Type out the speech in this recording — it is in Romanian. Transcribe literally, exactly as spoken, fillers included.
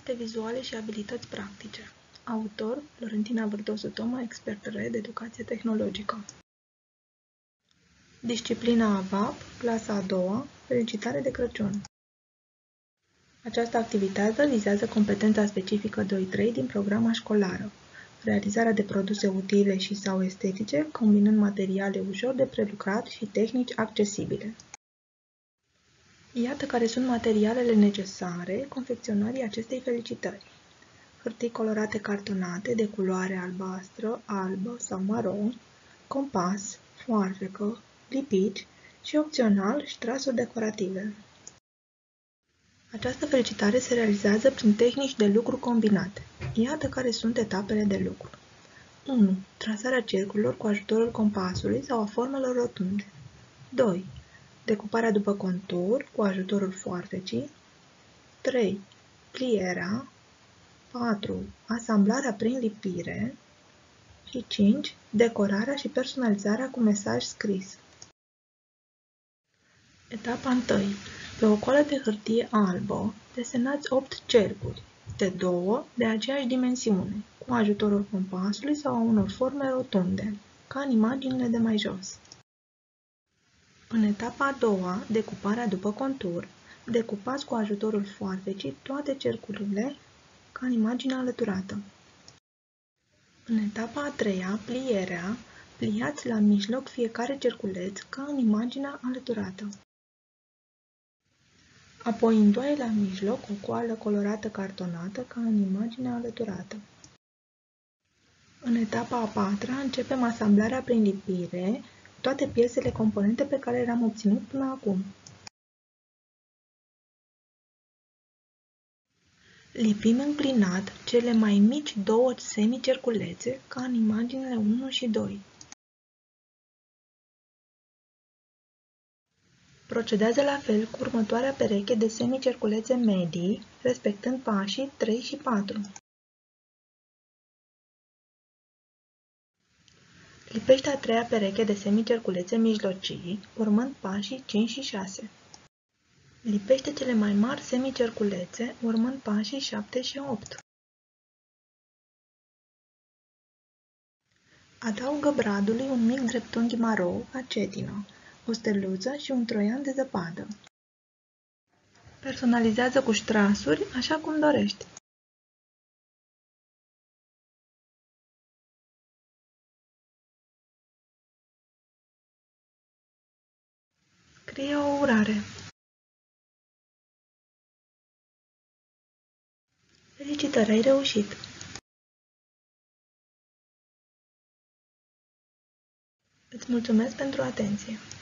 Efecte vizuale și abilități practice. Autor: Florentina Vârdosu Toma, expert R E D Educație Tehnologică. Disciplina A V A P, clasa a doua, felicitare de Crăciun. Această activitate vizează competența specifică doi trei din programa școlară, realizarea de produse utile și sau estetice, combinând materiale ușor de prelucrat și tehnici accesibile. Iată care sunt materialele necesare confecționării acestei felicitări. Hârtii colorate cartonate de culoare albastră, albă sau maro, compas, foarfecă, lipici și, opțional, ștrasuri decorative. Această felicitare se realizează prin tehnici de lucru combinate. Iată care sunt etapele de lucru. unu. Trasarea cercurilor cu ajutorul compasului sau a formelor rotunde. doi. Decuparea după contur cu ajutorul foarfecii. trei. Plierea. patru. Asamblarea prin lipire. Și cinci. Decorarea și personalizarea cu mesaj scris. Etapa unu. Pe o coală de hârtie albă, desenați opt cercuri, de două de aceeași dimensiune, cu ajutorul compasului sau a unor forme rotunde, ca în imaginile de mai jos. În etapa a doua, decuparea după contur, decupați cu ajutorul foarfecii toate cercurile, ca în imaginea alăturată. În etapa a treia, plierea, pliați la mijloc fiecare cerculeț, ca în imaginea alăturată. Apoi îndoaie la mijloc o coală colorată cartonată, ca în imaginea alăturată. În etapa a patra, începem asamblarea prin lipire, toate piesele componente pe care le-am obținut până acum. Lipim înclinat cele mai mici două semicerculețe, ca în imaginele unu și doi. Procedează la fel cu următoarea pereche de semicerculețe medii, respectând pașii trei și patru. Lipește a treia pereche de semicerculețe mijlocii, urmând pașii cinci și șase. Lipește cele mai mari semicerculețe, urmând pașii șapte și opt. Adaugă bradului un mic dreptunghi maro, acetină, o steluță și un troian de zăpadă. Personalizează cu ștrasuri, așa cum dorești. Scrie o urare. Felicitări, ai reușit! Îți mulțumesc pentru atenție!